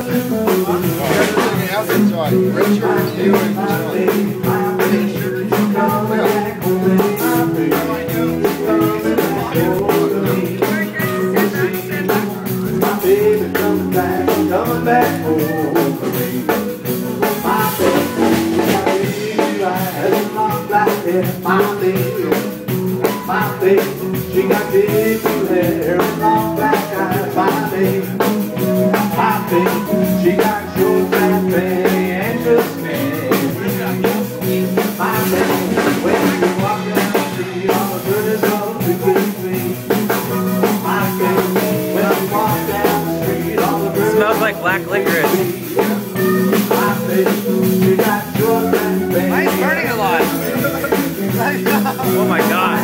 Richard, you, and John. My baby coming back home for me. My baby, eyes long black hair. My baby, she got big blue hair and long black eyes. My baby, she got short black hair and just skin. My baby, when you walk down the street, all the birds go to me. My baby, when you walk down the street, all the birds Smells like black licorice. my baby, she got short black hair. Why is it burning a lot? Oh my god.